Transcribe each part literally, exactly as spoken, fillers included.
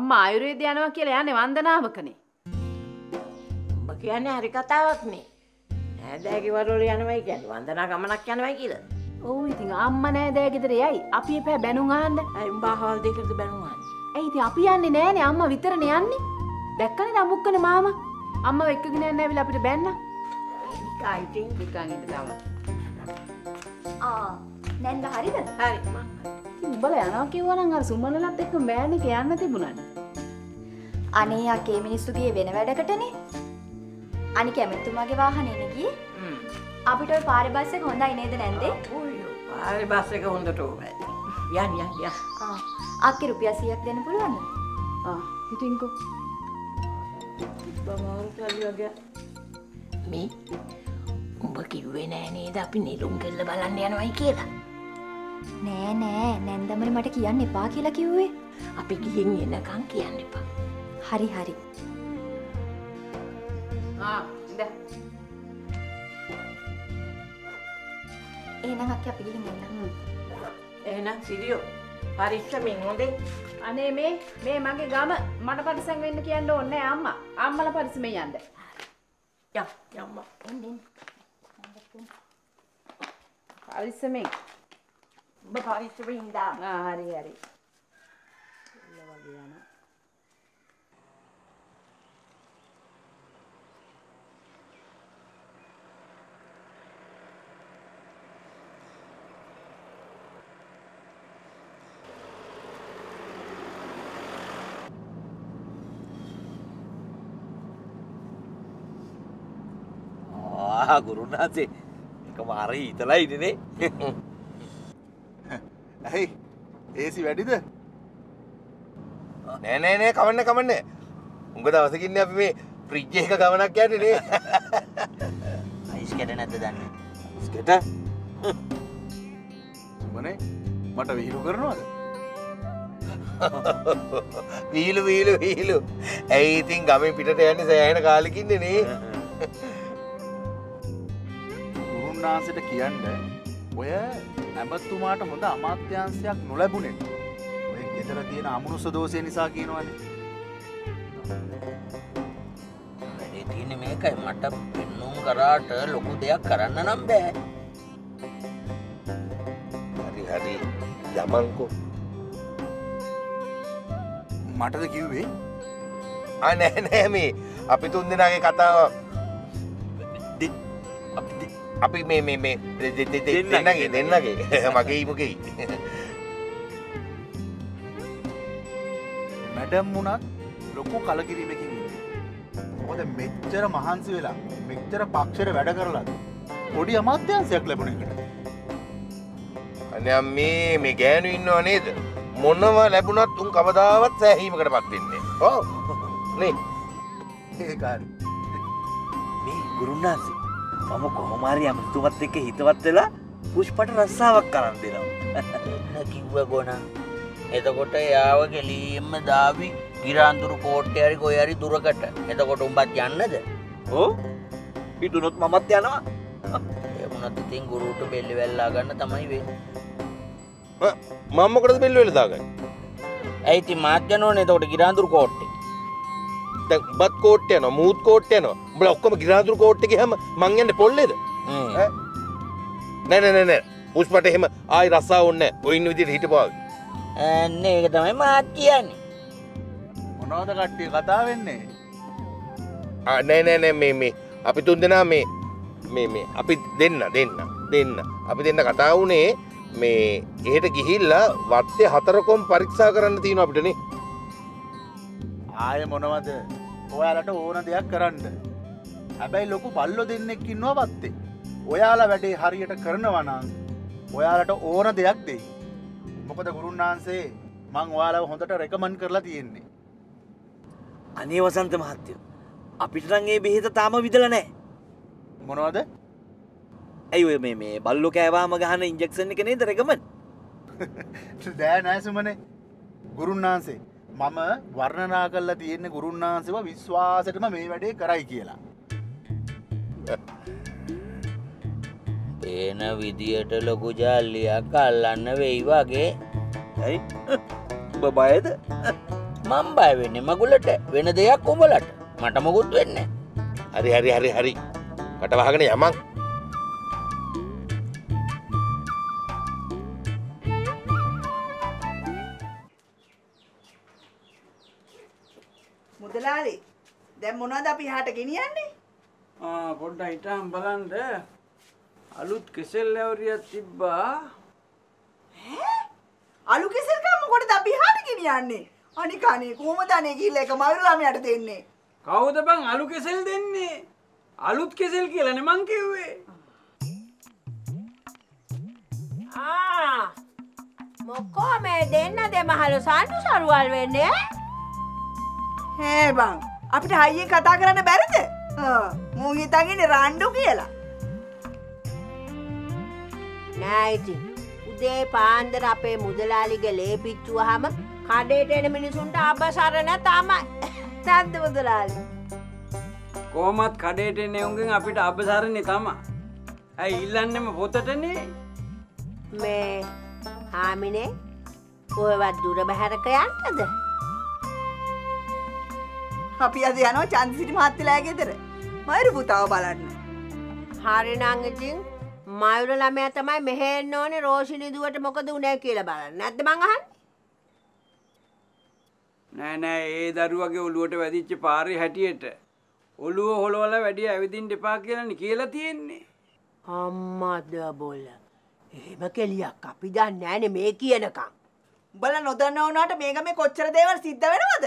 අම්මා ආයුර්වේද යනවා කියලා යන්නේ වන්දනාවකනේ. ඔබ කියන්නේ හරි කතාවක් නේ. නෑදෑගේ වරවල යනවයි කියන්නේ වන්දනා ගමනක් යනවයි කියලා. ඔව් ඉතින් අම්මා නෑදෑ ගෙදර යයි. අපි එපා බැනුම් අහන්න. අය උඹ අහවල් දෙකද බැනුම් අහන්නේ. ඇයි ඉතින් අපි යන්නේ නෑනේ අම්මා විතරනේ යන්නේ. දැක්කනේ රඹුක්කනේ මාමා. අම්මා එක්කගෙන යන්න ඇවිල්ලා අපිට බැන්න. නිකා ඉතින් නිකන් ඉඳ තව. ආ නැන්ද හරිද? හරි මං උඹලා යනවා කිව්වනම් අර සුමනලත් එක්ක බෑන් එක යන්න තිබුණානේ. අනේ යකේ මිනිස්සු ගියේ වෙන වැඩකටනේ. අනික ඇමතුමාගේ වාහනේනේ ගියේ. හ්ම්. අපිට ওই පාරේ බස් එක හොඳයි නේද නැන්දේ? ඔයෝ පාරේ බස් එක හොඳට ඕවයි. යන් යන් යන්. ආ අක්කේ රුපියල් සීයක් දෙන්න පුළුවන්ද? ආ හිටින්කෝ. බමාරු කල්ලි වගේ. මේ උඹ කිව්වේ නෑ නේද අපි නිලුම් කෙල්ල බලන්න යනවයි කියලා? නෑ නෑ නැන්දමනේ මට කියන්න එපා කියලා කිව්වේ. අපි ගිහින් එනකන් කියන්න එපා. හරි හරි. ආ ඉඳ. එහෙනම් අක්කේ අපි ගිහින් එන්න. එහෙනම් සිරියෝ පරිස්සමින් හොඳේ. අනේ මේ මේ මගේ ගම මට පරිස්සම් වෙන්න කියන්න ඕනේ නෑ අම්මා. අම්මලා පරිස්සමෙන් යන්න. යම් යම්ම. එන්න. පරිස්සමෙන්. ඔබ පරිස්සමින් ඉඳා. ආ හරි හරි. එළ වගේ යනවා. ආ ගුරුනාථේ එක මාරි හිතලා ඉන්නේ නේ. ඇයි ඒසි වැඩිද? නෑ නෑ නෑ කවන්න කවන්න. උඟ දවසකින් අපි මේ ෆ්‍රිජ් එක ගමනක් යන්නේ නේ. අයිස් කැට නැද්ද දන්නේ? අයිස් කැට? සුමනේ මට විහිළු කරනවද? විහිළු විහිළු විහිළු. ඇයි ඉතින් ගමෙන් පිටට යන්නේ සෑහෙන කාලෙකින්නේ නේ. ගුරුනාථට කියන්න ඔය ඇමතුමාට හොඳ අමාත්‍යාංශයක් නොලැබුණේ. ඔය ගෙදර තියෙන අමනුෂ්‍ය දෝෂය නිසා කියනවනේ. වැඩේ තියෙන්නේ මේකයි මට පෙන්නුම් කරාට ලොකු දෙයක් කරන්න නම් බෑ. හරි හරි යමන්කෝ. මටද කිව්වේ? ආ නෑ නෑ මේ අපි තුන් දෙනාගේ කතාව අපි මේ මේ මේ දෙන්නගේ දෙන්නගේ මගේ මුගේ. මැඩම් වුණත් ලොකු කලකිරීමකින් ඉන්නේ. මොකද මෙච්චර මහන්සි වෙලා මෙච්චර පක්ෂර වැඩ කරලා පොඩි අමාත්‍යාංශයක් ලැබුණ එකට. අනේ මේ මේ ගෑනු ඉන්නව නේද? මොනව ලැබුණත් උන් කවදාවත් සෑහීමකටපත් වෙන්නේ. ඔව්. නේ. ඒක හරි. මේ ගුරුනාථ මම කොහොම හරි අමුතුමත් එක්ක හිතවත් වෙලා පුෂ්පට රස්සාවක් කරන් දෙනවා. කිව්ව ගොනා. එතකොට යාව ගෙලීම්ම දාවි ගිරාඳුරු කෝට්ටේ හරි කොයි හරි දුරකට. එතකොට උඹත් යන්නද? ඔව්. පිටුනොත් මමත් යනවා. ඒ වුණත් ඉතින් ගුරුට බෙල්ල වැල්ලා ගන්න තමයි වෙන්නේ. මම මොකටද බෙල්ල වෙල්ල දාගන්නේ? ඇයි ඉතින් මාත් යනෝනේ එතකොට ගිරාඳුරු කෝට්ටේ. දැන් බත් කෝට්ටේ යනවා මූත් කෝට්ටේ යනවා. උඹලා ඔක්කොම ගිරාඳුරු කෝට්ටේ ගියාම මං යන්නේ පොල්ලේද? ඈ නෑ නෑ නෑ පුෂ්පට එහෙම ආයි රස්සාව ඕනේ නෑ. ඔය ඉන්න විදිහට හිටපුවා. අනේ ඒක තමයි මාත් කියන්නේ. මොනවද කට්ටිය කතා වෙන්නේ? ආ නෑ නෑ නෑ මේ මේ අපි තුන් දෙනා මේ මේ මේ අපි දෙන්න දෙන්න දෙන්න අපි දෙන්න කතා වුණේ මේ එහෙට ගිහිල්ලා වත්තේ හතරකොම් පරීක්ෂා කරන්න තියෙනවා අපිට නේ. ආයෙ මොනවද? ඔයාලට ඕන දෙයක් කරන්න. හැබැයි ලොකු බල්ලෝ දෙන්නෙක් ඉන්නවා වත්තේ. ඔයාලා වැඩේ හරියට කරනවා නම් ඔයාලට ඕන දෙයක් දෙයි. මොකද ගුරුනාන්සේ මං ඔයාලව හොඳට රෙකමන්ඩ් කරලා තියෙන්නේ. අනේ වසන්ත මහත්තයෝ අපිට නම් ඒ බෙහෙත තාම විදලා නැහැ. මොනවද? ඇයි ඔය මේ මේ බල්ලෝ කෑවාම ගහන ඉන්ජෙක්ෂන් එක නේද රෙකමන්ඩ්? දෑ නෑ සුමනේ. ගුරුනාන්සේ මම වර්ණනා කරලා තියෙන්නේ ගුරුනාන්සේව විශ්වාසෙටම මේ වැඩේ කරයි කියලා. එන විදියට ලොකු ජාලියක් අල්ලන්න වෙයි වගේ. ඇයි? ඔබ බයද? මම බය වෙන්නේ මගුලට වෙන දෙයක් ඔබලට මට මොකුත් වෙන්නේ හරි හරි හරි හරි කට වහගෙන යමන් මුදලාලි දැන් මොනවද අපි එහාට ගෙනියන්නේ? ආ පොඩ්ඩක් හිටන් බලන්න අලුත් කෙසෙල් ලැවරියක් තිබ්බා. ඈ? අලු කෙසෙල් කම මොකටද අපි එහාට ගෙනියන්නේ? අනික අනේ කොහොමද අනේ ගිහලා එක මයුරු ළමයාට දෙන්නේ? කවුද බං අලු කෙසෙල් දෙන්නේ? අලුත් කෙසෙල් කියලානේ මං කිව්වේ. ආ මොකෝ මේ දෙන්න දෙමහලු සාන්දු සරුවල් වෙන්නේ? හේ බං අපිට හයියෙන් කතා කරන්න බැරිද? ආ මූ හිතන් ඉන්නේ රණ්ඩු කියලා. නෑ ඉතින් උදේ පාන්දර අපේ මුදලාලිගේ ලේ පිච්චුවාම කඩේට එන මිනිසුන්ට අබසරණ තමයි. නැද්ද මුදලාලි? කොහොමත් කඩේට එන්නේ උන්ගෙන් අපිට අබසරන්නේ තමයි. ඇයි ඉල්ලන්නෙම පොතටනේ? මේ හාමිනේ කොහෙවත් දුර බැහැරක යන්නද? අපි අද යනවා චන්දිසිරි මහත්තයාගේ ගෙදර. මයුරු පුතාව බලන්න. හරි නම් ඉතින් මයුර ළමයා තමයි මෙහෙ එන්න ඕනේ රෝෂිනි දුවට මොකද උනේ කියලා බලන්න. නැද්ද මං අහන්නේ? නෑ නෑ ඒ දරුවගේ ඔළුවට වැදිච්ච පාරේ හැටියට ඔළුව හොලවලා වැඩි ඇවිදින්න එපා කියලානේ කියලා තියෙන්නේ. අම්මද බොල. එහෙම කෙලියක් අපි දන්නේ නෑනේ මේ කියනකම්. උඹලා නොදන්න වුණාට මේ ගමේ කොච්චර දේවල් සිද්ධ වෙනවද?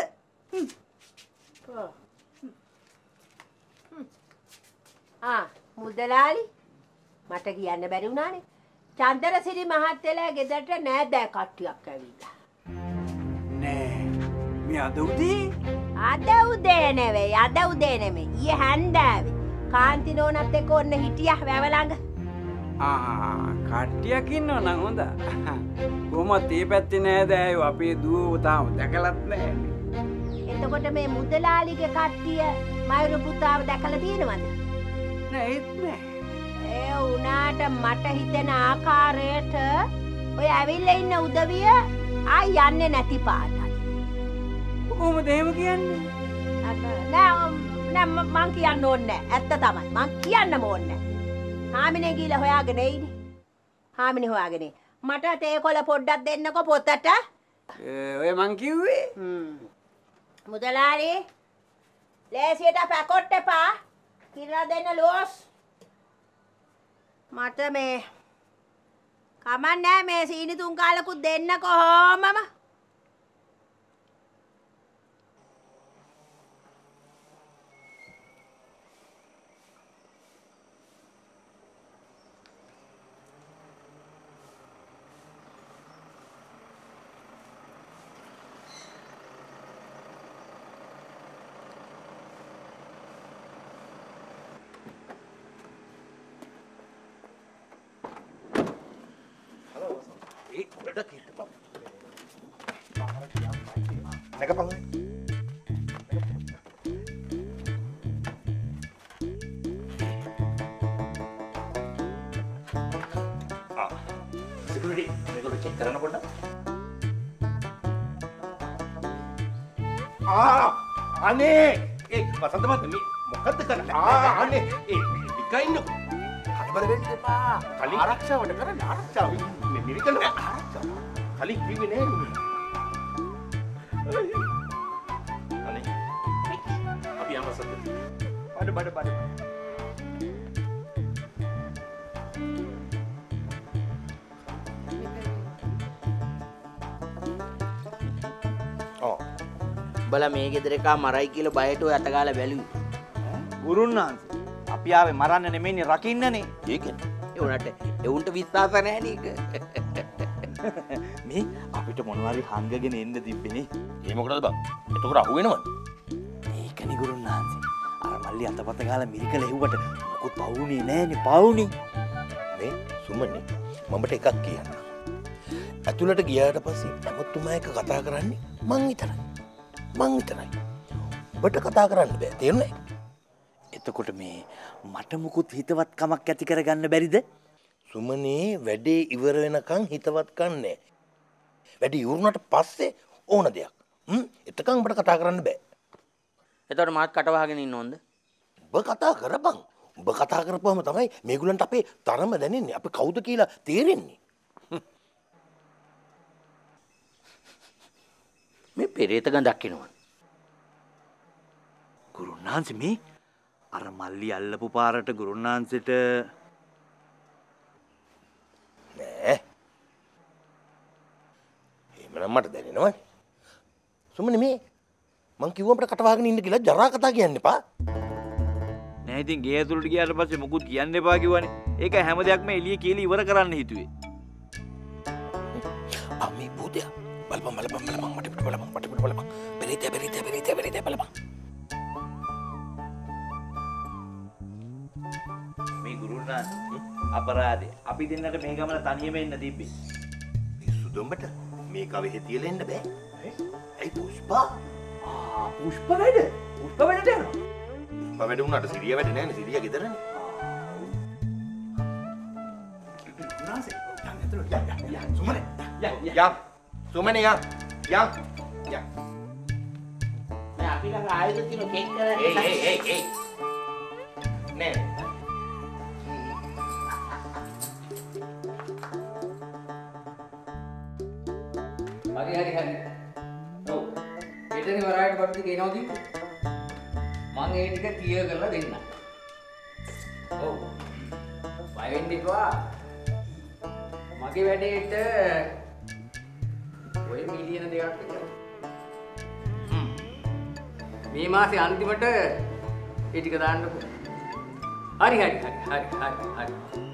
ආ මුදලාලි මට කියන්න බැරි වුණානේ. චන්දරසිරි මහත්තයලා ගෙදරට නෑදෑ කට්ටියක් ඇවිල්ලා. නෑ මේ අද උදේ අද උදේ නෙවෙයි අද උදේ නෙමෙයි ඊයේ හැන්දෑවේ කාන්ති නෝනත් එක්ක ඔන්න හිටියා වැව ළඟ. ආ කට්ටියක් ඉන්නව නම් හොඳ. කොහොමද මේ පැත්තේ නෑදෑයෝ අපේ දුව තාම දැකලත් නෑනේ. එතකොට මේ මුදලාලිගේ කට්ටිය මයුරු පුතාව දැකලා තියෙනවද? නෑ ඒත් නෑ. ඒ උනාට මට හිතෙන ආකාරයට ඔය ඇවිල්ලා ඉන්න උදවිය ආයි යන්නේ නැති පාටයි. කොහොමද එහෙම කියන්නේ? නෑ නෑ මං කියන්න ඕනේ නෑ. ඇත්ත තමයි. මං කියන්නම ඕනේ නෑ. හාමිනේ ගිහලා හොයාගෙන එයිනේ. හාමිනේ හොයාගෙන එයි. මට තේකොළ පොඩ්ඩක් දෙන්නකෝ පොතට. ඔය මං කිව්වේ. හ්ම්. මුදලාලි ලේසියට පැකොට් එපා. කිරලා දෙන්න ලෝස්. මට මේ කමන්නේ මේ සීනි තුන් කාලකුත් දෙන්න කොහොමම. නැගපන්. ආ සිකියුරිටි මේක චෙක් කරන්න පොඩ්ඩක්. ආ අනේ ඒ වසන්ත මහත්මයා මොකද්ද කරන්නේ? ආ අනේ ඒ විකයින්න හදබර වෙන්න එපා. කලින් ආරක්ෂාවට කරන්න ආරක්ෂාව. මේ මිරිකල ආරක්ෂාව. කලින් කිව්වේ නෑ. අනේ අපි යන්න වසන්ත. බඩ බඩ බඩ. බල මේ ගෙදර එකා මරයි කියලා බයට ඔය අතගාලා බැලුවේ. ගුරුන්නාන්සේ අපි ආවේ මරන්න නෙමෙයිනේ රකින්නනේ. ඒකනේ. ඒ උනට ඒ උන්ට විශ්වාස නැහැ නේක. මේ අපිට මොනවාරි හංගගෙන එන්න තිබ්බේනේ. ඒ මොකටද බං? එතකොට අහු වෙනවද? ඒකනේ ගුරුන්නාන්සේ. අර මල්ලි අතපත ගාලා මිරිකල එව්වට මොකුත් පවුනේ නෑනේ පවුනේ. මේ සුමනේ මමට එකක් කියන්න. ඇතුළට ගියාට පස්සේ ඇමතුමා එක කතා කරන්නේ මං විතරයි. මං විතරයි. ඔබට කතා කරන්න බෑ. තේරුණේ? එතකොට මේ මට මුකුත් හිතවත් කමක් ඇති කරගන්න බැරිද? සුමනේ වැඩේ ඉවර වෙනකන් හිතවත් කන්නේ. වැඩේ ඉවරුනට පස්සේ ඕන දෙයක් හ්ම් එතකන් උඹට කතා කරන්න බෑ. එතකොට මාත් කටවහගෙන ඉන්න ඕනද? උඹ කතා කරපන්. උඹ කතා කරපුවම තමයි මේගොල්ලන්ට අපේ තරම දැනෙන්නේ. අපි කවුද කියලා තේරෙන්නේ. මේ පෙරේත ගඳක් එනවා. ගුරුන්නාන්සේ මේ අර මල්ලි අල්ලපු පාරට ගුරුන්නාන්සේට නෑ. එහෙමනම් මට දැනෙනවනේ. සුමනේ මේ මං කිව්වම අපිට කටවහගෙන ඉන්න කියලා ජරා කතා කියන්න එපා. නෑ ඉතින් ගේ ඇතුළට ගියාට පස්සේ මොකුත් කියන්න එපා කිව්වනේ. ඒක හැම දෙයක්ම එළිය කියලා ඉවර කරන්න හිතුවේ. ආ මේ භූතය බලපන් බලපන් බලපන් මට පිට බලපන් මට පිට බලපන්. පෙරිත පෙරිත පෙරිත පෙරිත බලපන්. මේ ගුරුන්නාන්සේ අපරාධේ. අපි දෙන්නට මේ ගමන තනියම එන්න තිබ්බේ. සුදුම්බට මේ කවෙහි තියලා එන්න බෑ. ඇයි පුෂ්පා? ආ පුෂ්පා වැඩ. පුෂ්පා වැඩට යනවා. පුෂ්පා වැඩ උනාට සිරියා වැඩ නෑනේ. සිරියා ගෙදරනේ. නාසේ. යන්න ඇතුළට. යන්න යන්න. සුමනේ. යන්න යන්න. සුමනේ යන්න. යන්න. යන්න. නෑ අපි ළඟ ආයෙත් තියෙන කේක් කරන්නේ. ඒයි ඒයි ඒයි ඒයි. නෑ. හරි හරි හරි. ඔව්. හෙටනේ වරායට පස්සේ කියනවා කිව්වේ. මං ඒ ටික ක්ලියර් කරලා දෙන්නම්. ඔව්. බය වෙන්න එපා. මගේ වැඩේට ඔය මිලියන දෙකක් විතර. හ්ම්. මේ මාසේ අන්තිමට ඒ ටික දාන්නකෝ. හරි හරි හරි හරි හරි හරි.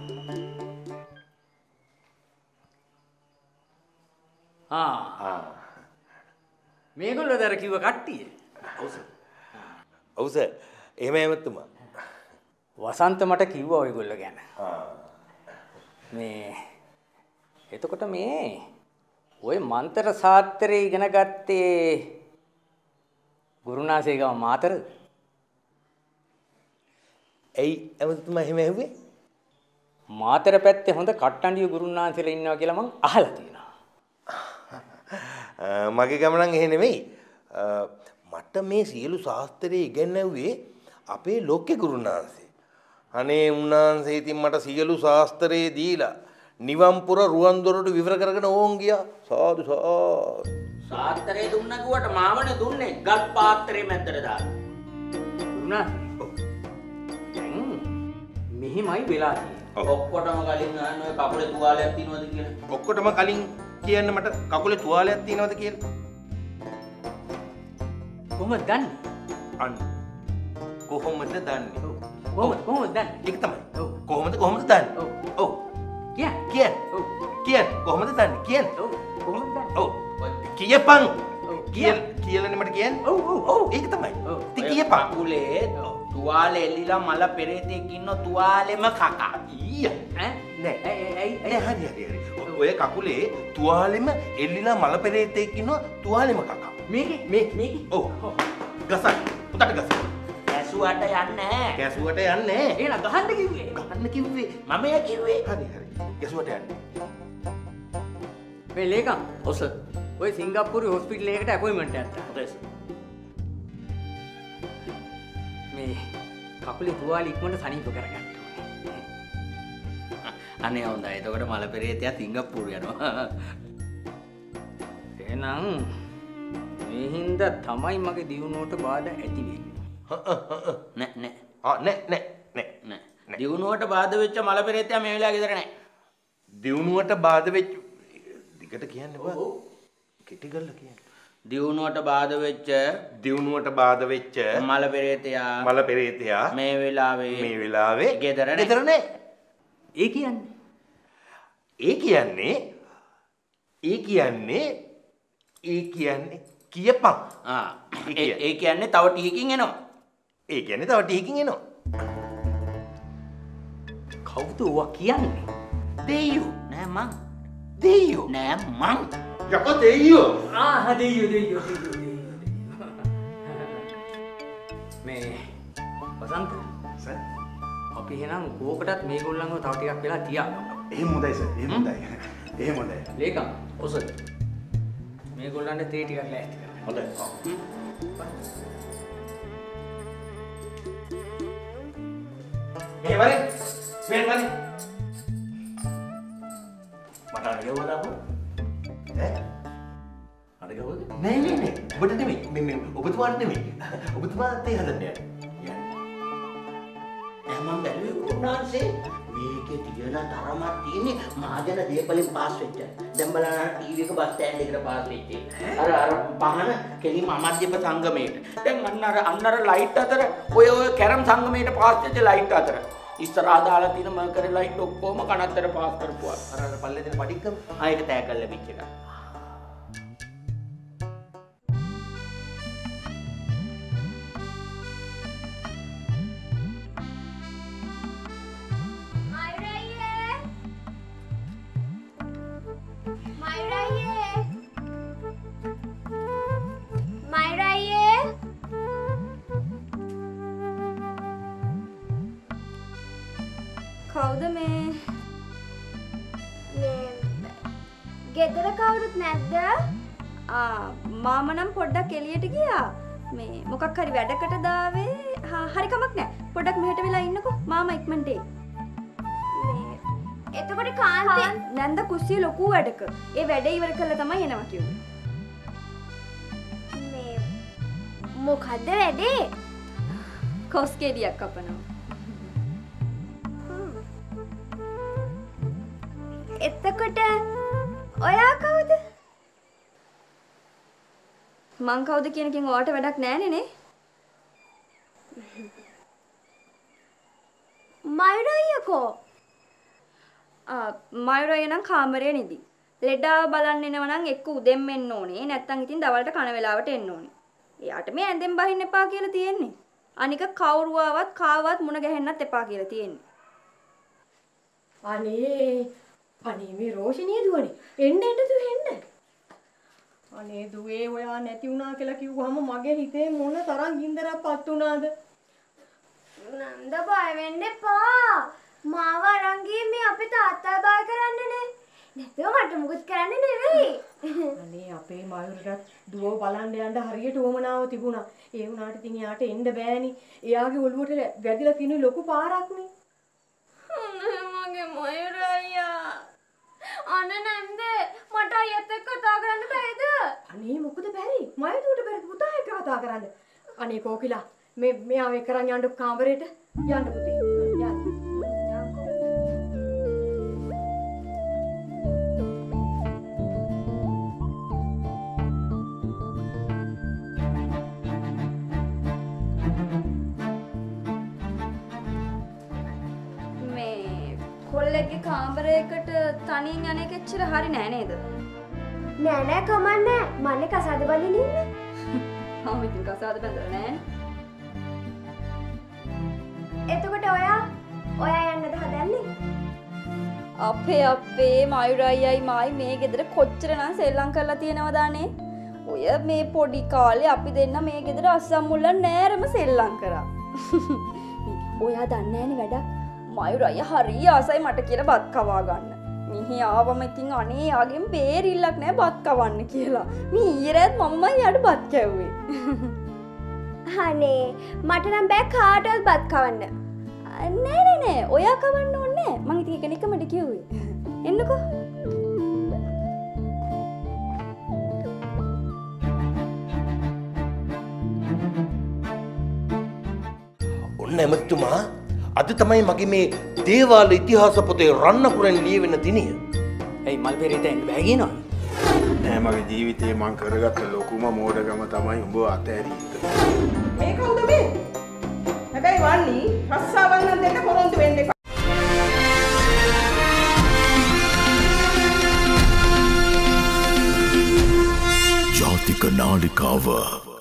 ආ ආ මේගොල්ලෝ දර කිව්ව කට්ටිය. ඔව් සර්. ඔව් සර්. එහෙම එහෙමතුමා. වසන්ත මට කිව්වා ඔයගොල්ලෝ ගැන. ආ. මේ එතකොට මේ ඔය මන්තර ශාස්ත්‍රය ඉගෙන ගත්තේ ගුරුනාසේ ගම මාතරද? ඇයි එමතුමා එහෙම ඇහුවේ? මාතර පැත්තේ හොඳ කට්ටඬිය ගුරුනාන්සේලා ඉන්නවා කියලා මං අහලා තියෙනවා. මගේ ගමනන් එහෙ නෙමෙයි. මට මේ සියලු ශාස්ත්‍රයේ ඉගෙනුවේ අපේ ලෝකේ ගුරුනාන්සේ. අනේ උන්නාන්සේ ඉතින් මට සියලු ශාස්ත්‍රයේ දීලා නිවම්පුර රුවන් දොරට විවර කරගෙන ඕන් ගියා. සාදු සාදු. සාත්තරේ දුන්න කිව්වට මාවනේ දුන්නේ ගල් පාත්‍රේ මැද්දට දාලා. ගුරුනාන්සේ. මෙහිමයි වෙලා තියෙන්නේ. ඔක්කොටම කලින් අහන්න ඔය කකුලේ තුවාලයක් තියෙනවද කියලා. ඔක්කොටම කලින් කියන්න මට කකුලේ තුවාලයක් තියෙනවද කියලා. කොහොමද දන්නේ? අන්න. කොහොමද දන්නේ? කොහොමද කොහොමද දන්නේ? ඒක තමයි. ඔව්. කොහොමද කොහොමද දන්නේ? ඔව්. ඔව්. කියන්න. කියන්න. ඔව්. කියන්න. කොහොමද දන්නේ? කියන්න. ඔව්. කොහොමද දන්නේ? ඔව්. කියපන්. කියල් කියලානේ මට කියන්න. ඔව් ඔව් ඔව් ඒක තමයි. ඔව්. ඉතින් කියපන්. කකුලේ තුවාලේ එල්ලිලා මල පෙරේතෙක් ඉන්න තුවාලෙම කකා. ඊය. ඈ නෑ. ඇයි ඇයි නෑ හරි හරි හරි. ඔය කකුලේ තුවාලෙම එල්ලිලා මල පෙරේතෙක් ඉන්න තුවාලෙම කකා. මේකේ මේ මේකේ. ඔව්. ගසක්. පුතට ගසක්. කැසුවට යන්නේ නැහැ. කැසුවට යන්නේ නැහැ. එහෙනම් ගහන්න කිව්වේ. ගහන්න කිව්වේ. මම එයා කිව්වේ. හරි හරි. කැසුවට යන්නේ. මේ ලේකම්. ඔව් සර්. ඔය සිංගප්පූරු හොස්පිටල් එකකට අපොයින්ට්මන්ට් එකක් ගත්තා. හරි සර්. මේ කකුලේ තුවාල ඉක්මනට සනීප කරගන්න ඕනේ. අනේ හොඳයි. එතකොට මල පෙරේතයා සිංගප්පූරු යනවා. එහෙනම් මේ හින්දා තමයි මගේ දියුණුවට බාධා ඇති වෙන්නේ. නෑ නෑ. ආ නෑ නෑ නෑ නෑ. දියුණුවට බාධා වෙච්ච මල පෙරේතයා මේ වෙලාව ගෙදර නෑ. දියුණුවට බාධා වෙච්ච දිගට කියන්න බෑ. කෙටි කරලා කියන්න. දියුණුවට බාධා වෙච්ච දියුණුවට බාධා වෙච්ච මල පෙරේතයා මල පෙරේතයා මේ වෙලාවේ මේ වෙලාවේ ගෙදර නෑ. ගෙදර නෑ. ඒ කියන්නේ ඒ කියන්නේ ඒ කියන්නේ ඒ කියන්නේ කියපන්. ආ ඒ කියන්නේ තව ටිකකින් එනවා. ඒ කියන්නේ තව ටිකකින් එනවා. කවුද ඔවා කියන්නේ? දෙයියෝ නෑ මං. දෙයියෝ නෑ මං. යකෝ දෙයියෝ. ආ දෙයියෝ දෙයියෝ දෙයියෝ. මේ වසන්ත සර් අපි එහෙනම් කෝකටත් මේගොල්ලන්ව තව ටිකක් වෙලා තියාගමු. එහෙම හොඳයි සර්. එහෙම හොඳයි. එහෙම හොඳයි. ලේකම් ඔසර් මේගොල්ලන්ට තේ ටිකක් ලෑස්ති කරන්න. හොඳයි. මේ වරේ මේ වරේ මට අරගෙවද අපෝ ඈ අරගෙවද නෑ නෑ නෑ ඔබට නෙමෙයි මේ මේ ඔබතුමාට නෙමෙයි ඔබතුමාට තේ හදන්න යන්නේ ඈ මම බැලුවේ කුරුණාන්සේ මේකේ තියන තරමක් තියෙන්නේ මහජන දේපලින් පාස් වෙච්ච. දැන් බලන්න ටීවී එක බස් ස්ටෑන්ඩ් එකට පාස් වෙච්ච. අර අර පහන කෙලින්ම අමධ්‍යම සංගමයට. දැන් අන්න අර අන්න අර ලයිට් අතර ඔය ඔය කැරම් සංගමයට පාස් වෙච්ච ලයිට් අතර. ඉස්සරහා දාලා තියෙන මර්කරි ලයිට් ඔක්කොම කනත්තර පාස් කරපුවා. අර අර පල්ලේ දෙන පඩික්කම ආයෙක තෑග්ගල් ලැබිච්ච එක. කවුද මේ මේ ගෙදර කවුරුත් නැද්ද? ආ මාම නම් පොඩ්ඩක් එළියට ගියා. මේ මොකක් හරි වැඩකට දාවේ. හරි කමක් නැහැ. පොඩ්ඩක් මෙහෙට වෙලා ඉන්නකෝ. මාම ඉක්මනට එයි. මේ එතකොට කාන්ති නැන්ද කුස්සිය ලොකු වැඩක. ඒ වැඩ ඉවර කළා තමයි එනවා කිව්වේ. මේ මොකද්ද වැඩේ? කොස්කේඩියක් කපනවා. එතකොට ඔයා කවුද? මං කවුද කියන එකෙන් ඔයාට වැඩක් නෑනේ නේ. මයුරයියකෝ. ආ මයුරයිය නම් කාමරේ නිදි. ලෙඩාව බලන්න එනවා නම් එක්ක උදෙන් එන්න ඕනේ. නැත්තම් ඉතින් දවල්ට කන වෙලාවට එන්න ඕනේ. එයාට මේ ඇඳෙන් බහින්න එපා කියලා තියෙන්නේ. අනික කවුරුවාවත් කාවත් මුණ ගැහෙන්නත් එපා කියලා තියෙන්නේ. අනේ අනේ මේ රෝෂිනිය දුවනේ එන්න එන්න දු එන්න අනේ දුවේ ඔයා නැති වුණා කියලා කිව්වහම මගේ හිතේ මොන තරම් ගින්දරක්පත් වුණාද නන්ද බය වෙන්න එපා මාව අරන් ගියේ මේ අපේ තාත්තා බය කරන්නනේ නැත්නම් මට මුකුත් කරන්න නෙවෙයි අනේ අපේ මයුරට දුව බලන්න යන්න හරියට උවමනාව තිබුණා ඒ වුණාට ඉතින් එයාට එන්න බෑනි එයාගේ ඔළුවට වැදිලා තියෙන ලොකු පාරක්නේ මගේ මයුර අයියා අන නැන්ද මට අයියත් එක්ක කතා කරන්න බැයිද අනේ මොකද බැරි මයුරට බැරිද පුතා එක්ක කතා කරන්න අනේ කෝකිලා මේ මෙයා වේ කරන් යන්න කාමරේට යන්න පුතේ යන්න කොල්ලෙක්ගේ කාමරයකට තනියෙන් යන එක එච්චර හරි නෑ නේද? නෑ නෑ කමන්නේ. මන්නේ කසාද බඳින්න ඉන්නේ. ආ ඉතින් කසාද බඳලා නෑනේ. එතකොට ඔයා ඔයා යන්නද හදන්නේ? අපේ අපේ මයුරයියයි මායි මේ ගෙදර කොච්චරනම් සෙල්ලම් කරලා තියෙනවද අනේ? ඔය මේ පොඩි කාලේ අපි දෙන්න මේ ගෙදර අස්සම්මුල්ල නෑරම සෙල්ලම් කරා. ඔයා දන්නේ නෑනේ වැඩක්. මයුරය හරි ආසයි මට කියලා බත් කවා ගන්න. මිහි ආවම ඉතින් අනේ යාගෙන් බේරිල්ලක් නෑ බත් කවන්න කියලා. මේ ඊරේත් මමමයි යාට බත් කැව්වේ. අනේ මට නම් බෑ කාටවත් බත් කවන්න. නෑ නෑ නෑ ඔයා කවන්න ඕනේ නෑ. මං ඉතින් එක නිකමඩ කිව්වේ. එන්නකෝ. ඔන්න එමෙතුමා අද තමයි මගේ මේ දේවාල ඉතිහාස පොතේ රන්නපුරෙන් ලියවෙන දිනිය. ඇයි මල් පෙරේත එන්න බෑ කියනවා? නෑ මගේ ජීවිතේ මං කරගත්ත ලොකුම මෝඩකම තමයි උඹ අතෑරීක. මේ කවුද මේ? හැබැයි වන්නි රස්සාවක් නම් දෙන්න පොරොන්දු වෙන්න එපා. ජාතික නාලිකාව